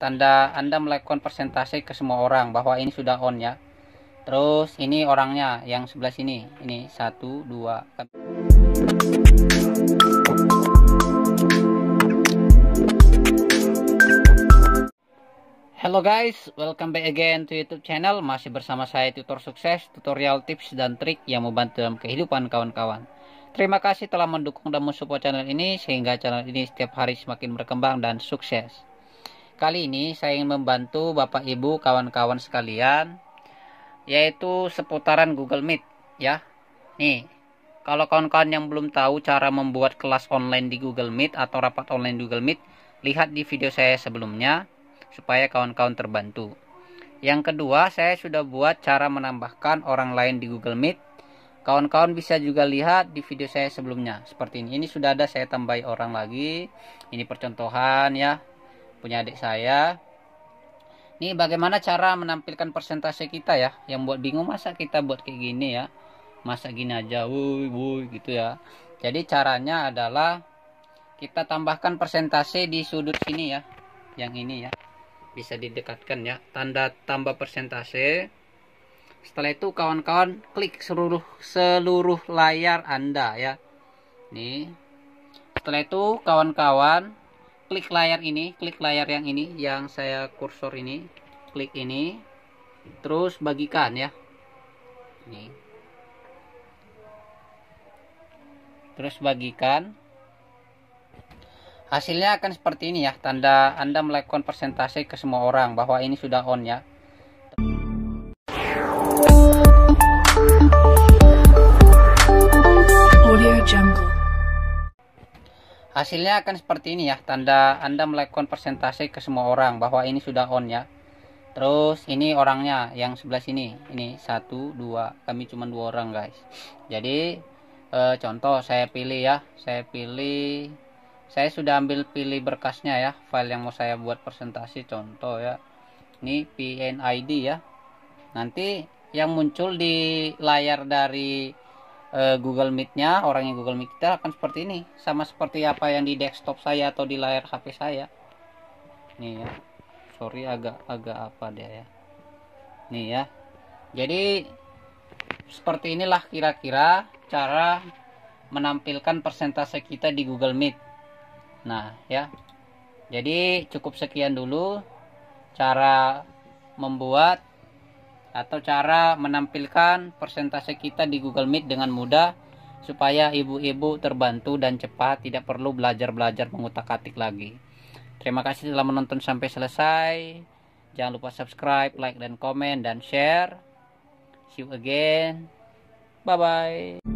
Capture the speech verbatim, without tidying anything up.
tanda Anda melakukan persentase ke semua orang bahwa ini sudah on ya. Terus ini orangnya yang sebelah sini, ini satu dua. Hello guys, welcome back again to YouTube channel. Masih bersama saya Tutor Sukses, tutorial tips dan trik yang membantu dalam kehidupan kawan-kawan. Terima kasih telah mendukung dan mensupport channel ini sehingga channel ini setiap hari semakin berkembang dan sukses. Kali ini saya ingin membantu Bapak Ibu kawan-kawan sekalian, yaitu seputaran Google Meet ya. Nih, kalau kawan-kawan yang belum tahu cara membuat kelas online di Google Meet atau rapat online di Google Meet, lihat di video saya sebelumnya supaya kawan-kawan terbantu. Yang kedua, saya sudah buat cara menambahkan orang lain di Google Meet. Kawan-kawan bisa juga lihat di video saya sebelumnya seperti ini. Ini sudah ada saya tambahi orang lagi. Ini percontohan ya, punya adik saya. Ini bagaimana cara menampilkan persentase kita ya. Yang buat bingung, masa kita buat kayak gini ya, masa gini aja wuih wuih gitu ya. Jadi caranya adalah kita tambahkan persentase di sudut sini ya, yang ini ya, bisa didekatkan ya, tanda tambah persentase. Setelah itu kawan-kawan klik seluruh seluruh layar Anda ya. Nih. Setelah itu kawan-kawan klik layar ini, klik layar yang ini, yang saya kursor ini, klik ini, terus bagikan ya. Nih. Terus bagikan. Hasilnya akan seperti ini ya, tanda Anda melakukan persentase ke semua orang bahwa ini sudah on ya. Hasilnya akan seperti ini ya, tanda Anda melakukan persentase ke semua orang bahwa ini sudah on ya. Terus ini orangnya yang sebelah sini, ini satu dua, kami cuma dua orang guys. Jadi eh, contoh saya pilih ya, saya pilih, saya sudah ambil pilih berkasnya ya, file yang mau saya buat presentasi contoh ya. Ini P N I D ya. Nanti yang muncul di layar dari uh, Google Meet-nya, orangnya Google Meet kita akan seperti ini, sama seperti apa yang di desktop saya atau di layar H P saya. Nih ya. Sorry agak agak apa dia ya. Nih ya. Jadi seperti inilah kira-kira cara menampilkan persentase kita di Google Meet. Nah, ya. Jadi cukup sekian dulu cara membuat atau cara menampilkan persentase kita di Google Meet dengan mudah supaya ibu-ibu terbantu dan cepat, tidak perlu belajar-belajar mengutak-atik lagi. Terima kasih telah menonton sampai selesai. Jangan lupa subscribe, like dan komen dan share. See you again. Bye bye.